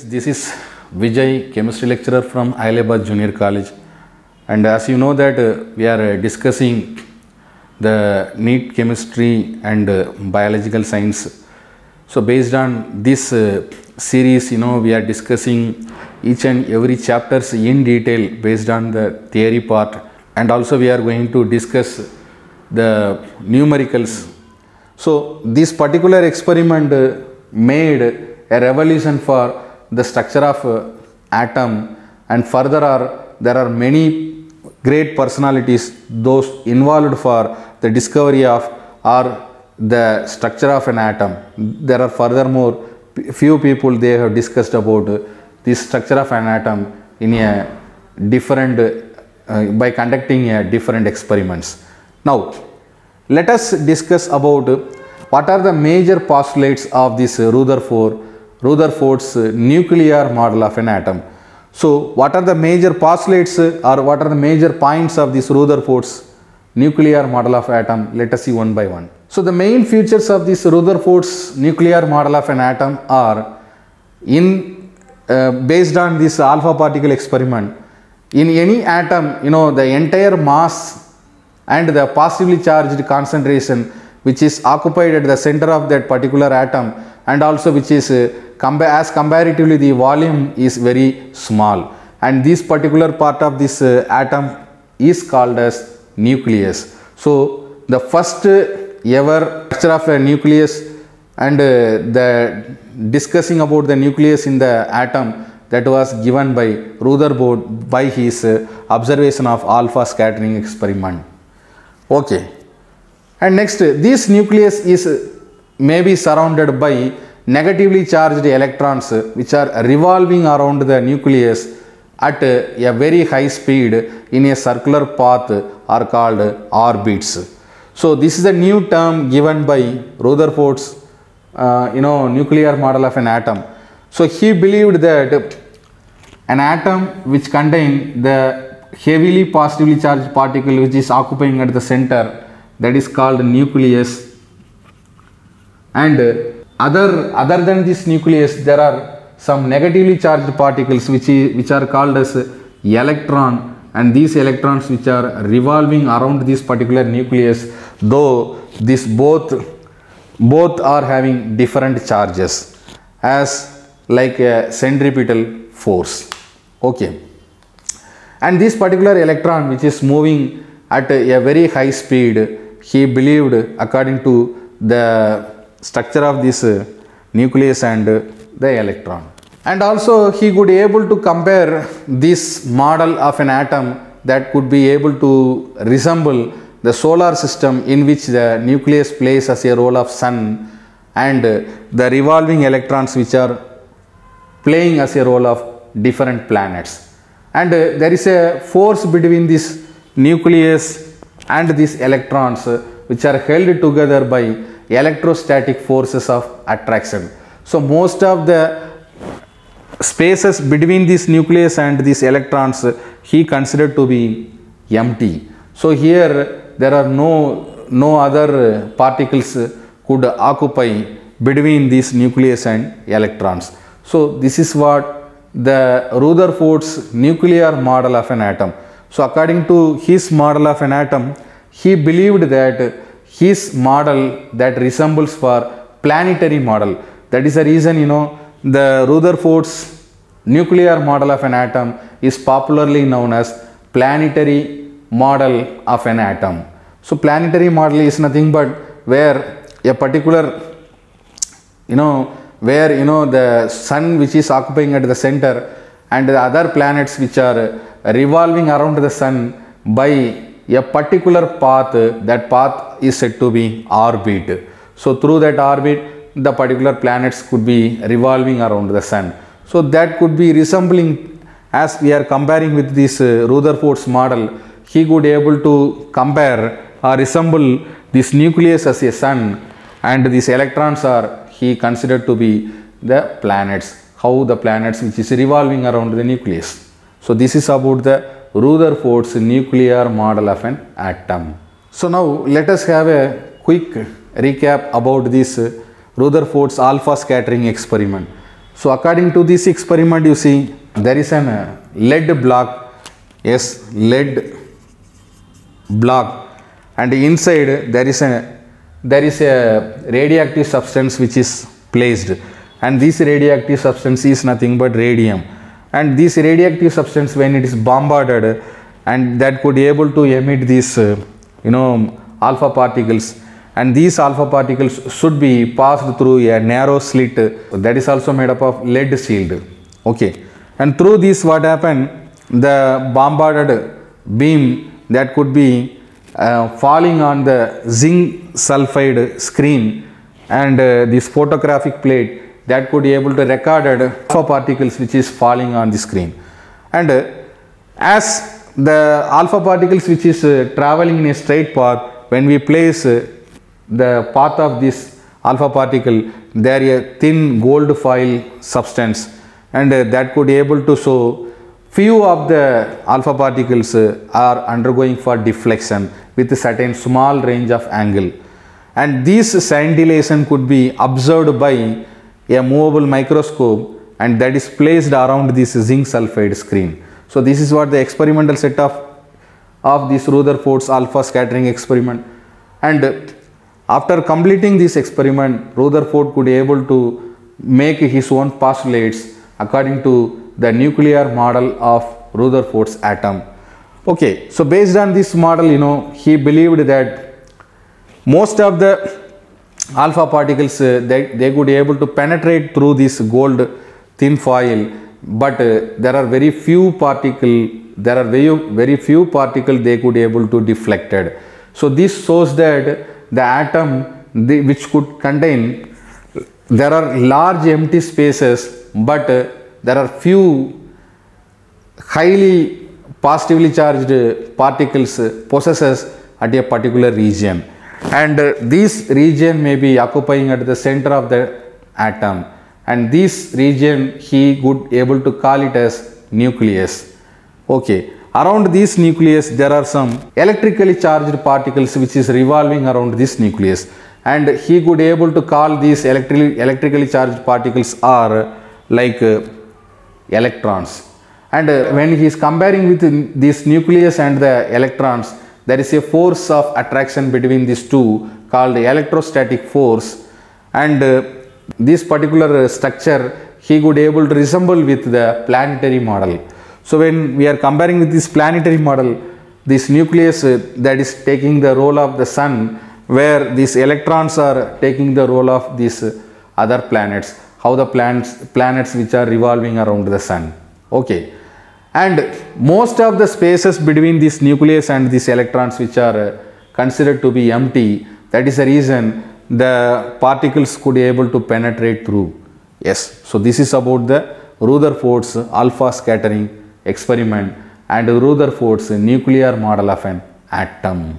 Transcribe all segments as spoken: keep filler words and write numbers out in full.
this is Vijay, chemistry lecturer from Ahilabad Junior College, and as you know that uh, we are uh, discussing the NEET chemistry and uh, biological science. So based on this uh, series, you know, we are discussing each and every chapters in detail based on the theory part, and also we are going to discuss the numericals. So this particular experiment uh, made a revolution for the structure of uh, atom, and further are there are many great personalities those involved for the discovery of or the structure of an atom. There are furthermore few people they have discussed about uh, this structure of an atom in a different uh, by conducting a different experiments. Now let us discuss about uh, what are the major postulates of this uh, Rutherford Rutherford's uh, nuclear model of an atom. So what are the major postulates uh, or what are the major points of this Rutherford's nuclear model of atom? Let us see one by one. So the main features of this Rutherford's nuclear model of an atom are in uh, based on this alpha particle experiment. In any atom, you know, the entire mass and the positively charged concentration which is occupied at the center of that particular atom, and also which is uh, compa as comparatively the volume is very small, and this particular part of this uh, atom is called as nucleus. So the first uh, ever structure of a nucleus and uh, the discussing about the nucleus in the atom, that was given by Rutherford by his uh, observation of alpha scattering experiment. Okay, and next uh, this nucleus is uh, may be surrounded by negatively charged electrons uh, which are revolving around the nucleus at uh, a very high speed in a circular path uh, are called uh, orbits. So this is a new term given by Rutherford's uh, you know nuclear model of an atom. So he believed that an atom which contains the heavily positively charged particle which is occupying at the center, that is called nucleus, and other other than this nucleus there are some negatively charged particles which is, which are called as electron, and these electrons which are revolving around this particular nucleus, though this both both are having different charges as like a centripetal force. Okay, and this particular electron which is moving at a very high speed, he believed according to the structure of this uh, nucleus and uh, the electron. And also he could able to compare this model of an atom that could be able to resemble the solar system in which the nucleus plays as a role of sun, and uh, the revolving electrons which are playing as a role of different planets. And uh, there is a force between this nucleus and these electrons uh, which are held together by electrostatic forces of attraction. So most of the spaces between this nucleus and these electrons uh, he considered to be empty. So here there are no no other uh, particles uh, could occupy between this nucleus and electrons. So this is what the Rutherford's nuclear model of an atom. So according to his model of an atom, he believed that his model that resembles for planetary model. That is the reason, you know, the Rutherford's nuclear model of an atom is popularly known as planetary model of an atom. So planetary model is nothing but where a particular, you know, where you know the sun which is occupying at the center and the other planets which are revolving around the sun by a particular path, that path is said to be orbit. So through that orbit the particular planets could be revolving around the sun. So that could be resembling, as we are comparing with this uh, Rutherford's model, he could able to compare or resemble this nucleus as a sun, and these electrons are he considered to be the planets, how the planets which is revolving around the nucleus. So this is about the Rutherford's nuclear model of an atom. So now let us have a quick recap about this Rutherford's alpha scattering experiment. So according to this experiment, you see there is an uh, lead block, yes, lead block, and inside there is a there is a radioactive substance which is placed, and this radioactive substance is nothing but radium. And this radioactive substance, when it is bombarded, and that could be able to emit these uh, you know alpha particles, and these alpha particles should be passed through a narrow slit that is also made up of lead shield. Okay, and through this what happened, the bombarded beam that could be uh, falling on the zinc sulfide screen, and uh, this photographic plate that could be able to record alpha particles which is falling on the screen. And uh, as the alpha particles which is uh, traveling in a straight path, when we place uh, the path of this alpha particle, there is a thin gold foil substance, and uh, that could be able to show few of the alpha particles uh, are undergoing for deflection with a certain small range of angle, and this scintillation could be observed by a movable microscope, and that is placed around this zinc sulfide screen. So this is what the experimental set of of this Rutherford's alpha scattering experiment. And after completing this experiment, Rutherford could be able to make his own postulates according to the nuclear model of Rutherford's atom. Okay, so based on this model, you know, he believed that most of the alpha particles uh, they, they could be able to penetrate through this gold thin foil, but uh, there are very few particle there are very very few particles they could be able to deflected. So this shows that the atom the, which could contain, there are large empty spaces, but uh, there are few highly positively charged particles uh, possesses at a particular region, and uh, this region may be occupying at the center of the atom, and this region he would able to call it as nucleus. Okay, around this nucleus there are some electrically charged particles which is revolving around this nucleus, and he could able to call these electrically electrically charged particles are like uh, electrons. And uh, when he is comparing with this nucleus and the electrons, there is a force of attraction between these two called electrostatic force, and uh, this particular uh, structure he could able to resemble with the planetary model. So when we are comparing with this planetary model, this nucleus uh, that is taking the role of the sun, where these electrons are taking the role of these uh, other planets, how the planets planets which are revolving around the sun. Okay, and most of the spaces between this nucleus and these electrons which are uh, considered to be empty, that is the reason the particles could be able to penetrate through. Yes, so this is about the Rutherford's alpha scattering experiment and Rutherford's nuclear model of an atom.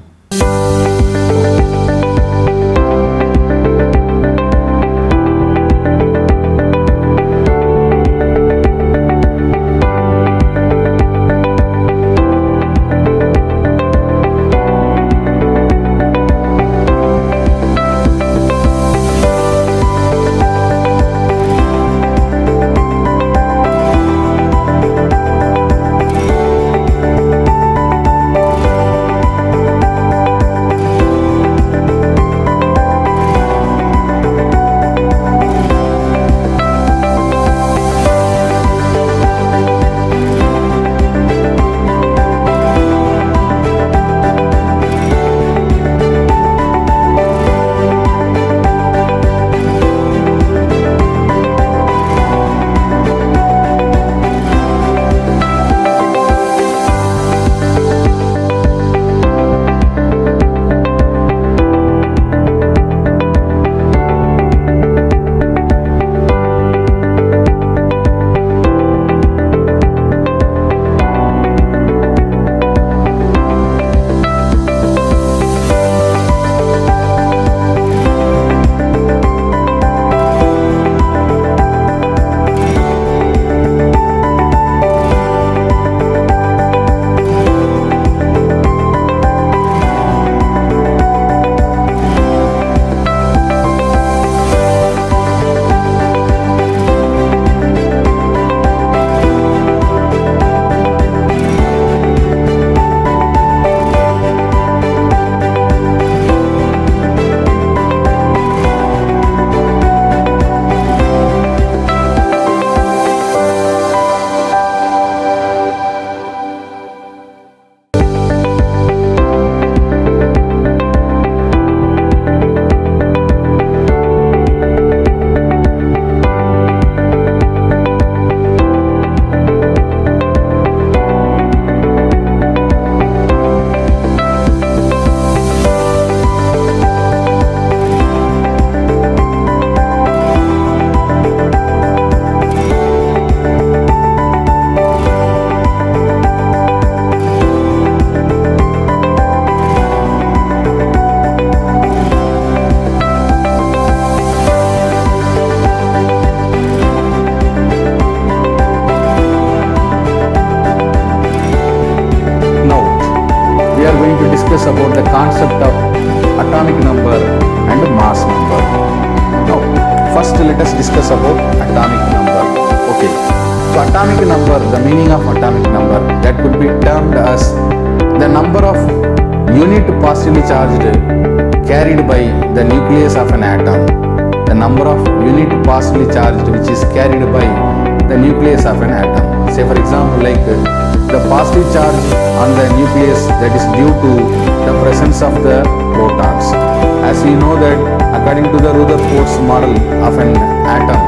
we are going to discuss about the concept of atomic number and mass number. Now, first let us discuss about atomic number. Okay, so atomic number, the meaning of atomic number, that could be termed as the number of unit positively charged carried by the nucleus of an atom. The number of unit positively charged which is carried by the nucleus of an atom. Say for example, like uh, the positive charge on the nucleus, that is due to the presence of the protons. As we know that according to the Rutherford's model of an atom,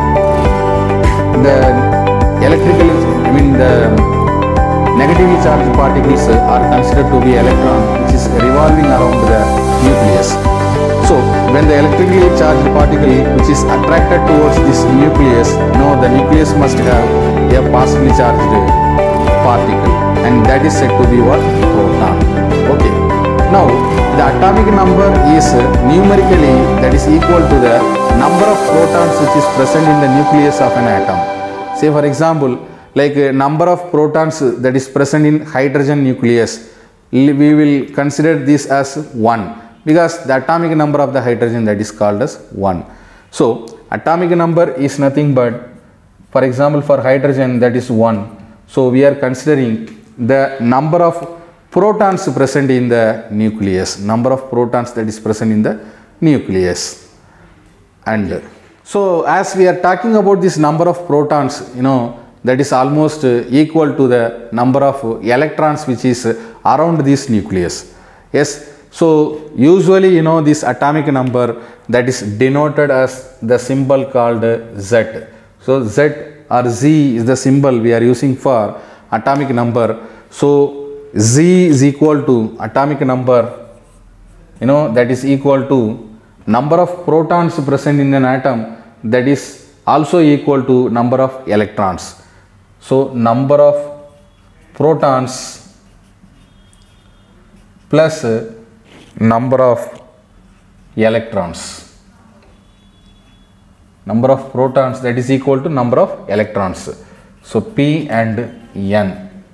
the electrically, I mean the negatively charged particles are considered to be electron which is revolving around the nucleus. So when the electrically charged particle which is attracted towards this nucleus, no, the nucleus must have a positively charged particle, and that is said to be what? Proton. Okay. Now the atomic number is numerically, that is equal to the number of protons which is present in the nucleus of an atom. Say for example, like a number of protons that is present in hydrogen nucleus, we will consider this as one, because the atomic number of the hydrogen, that is called as one. So atomic number is nothing but, for example, for hydrogen, that is one. So we are considering the number of protons present in the nucleus, number of protons that is present in the nucleus. And so as we are talking about this number of protons, you know, that is almost equal to the number of electrons which is around this nucleus. Yes. So usually, you know, this atomic number, that is denoted as the symbol called Z. So Z or Z is the symbol we are using for atomic number. So Z is equal to atomic number, you know, that is equal to number of protons present in an atom, that is also equal to number of electrons. So number of protons plus number of electrons, number of protons, that is equal to number of electrons. So P and N.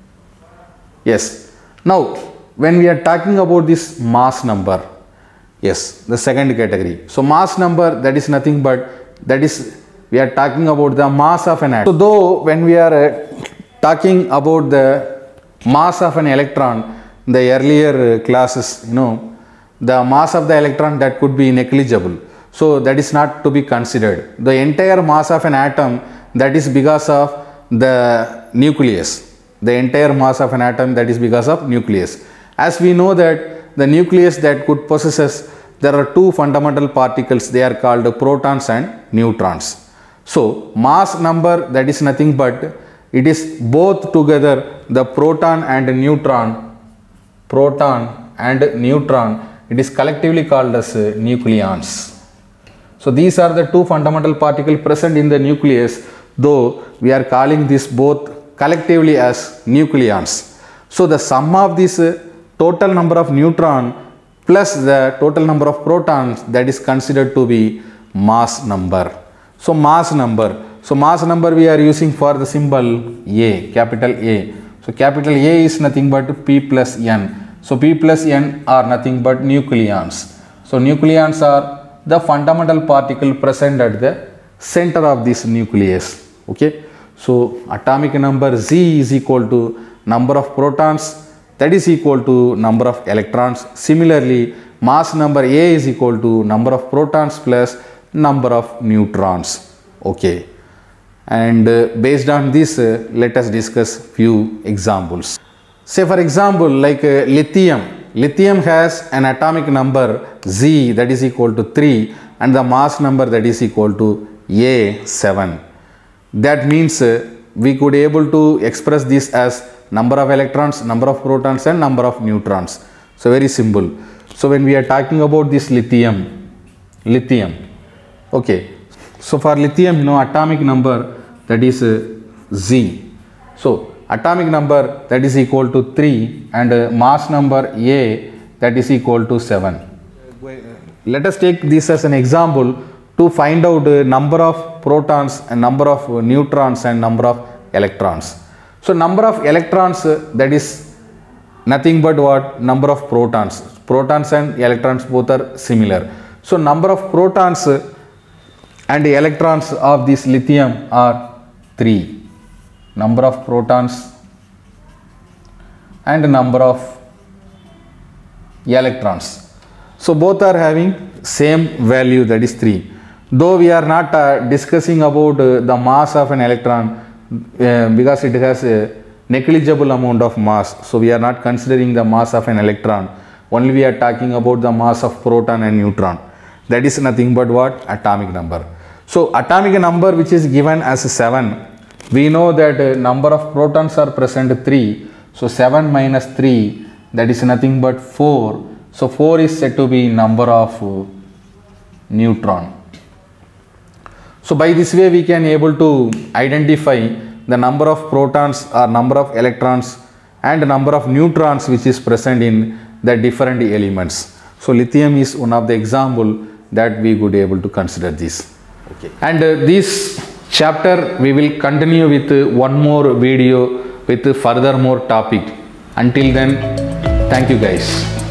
Yes. Now when we are talking about this mass number, yes, the second category. So mass number, that is nothing but, that is we are talking about the mass of an atom. So though when we are uh, talking about the mass of an electron, the earlier uh, classes, you know, the mass of the electron, that could be negligible. So that is not to be considered. The entire mass of an atom, that is because of the nucleus. The entire mass of an atom, that is because of nucleus. As we know that the nucleus that could possesses, there are two fundamental particles, they are called protons and neutrons. So mass number, that is nothing but, it is both together the proton and neutron, proton and neutron, it is collectively called as nucleons. So these are the two fundamental particles present in the nucleus, though we are calling this both collectively as nucleons. So the sum of this total number of neutron plus the total number of protons, that is considered to be mass number. So mass number, so mass number we are using for the symbol A, capital A. So capital A is nothing but P plus N. So P plus N are nothing but nucleons. So nucleons are the fundamental particle present at the center of this nucleus. Okay. So atomic number Z is equal to number of protons, that is equal to number of electrons. Similarly, mass number A is equal to number of protons plus number of neutrons. Okay. And uh, based on this, uh, let us discuss few examples. Say for example, like uh, lithium. Lithium has an atomic number Z, that is equal to three, and the mass number, that is equal to A seven. That means uh, we could able to express this as number of electrons, number of protons and number of neutrons. So very simple. So when we are talking about this lithium, lithium, okay. So for lithium, you know, atomic number, that is uh, Z. So atomic number, that is equal to three, and uh, mass number A, that is equal to seven. Let us take this as an example to find out uh, number of protons and number of uh, neutrons and number of electrons. So number of electrons, uh, that is nothing but what? Number of protons. Protons and electrons both are similar. So number of protons and electrons of this lithium are three. Number of protons and number of electrons. So both are having same value, that is three. Though we are not uh, discussing about uh, the mass of an electron uh, because it has a negligible amount of mass. So we are not considering the mass of an electron. Only we are talking about the mass of proton and neutron. That is nothing but what? Atomic number. So atomic number which is given as seven. We know that uh, number of protons are present three. So seven minus three, that is nothing but four. So four is said to be number of uh, neutron. So by this way we can able to identify the number of protons or number of electrons and number of neutrons which is present in the different elements. So lithium is one of the example that we could able to consider this. Okay. And uh, this chapter we will continue with uh, one more video with uh, further more topic. Until then, thank you guys.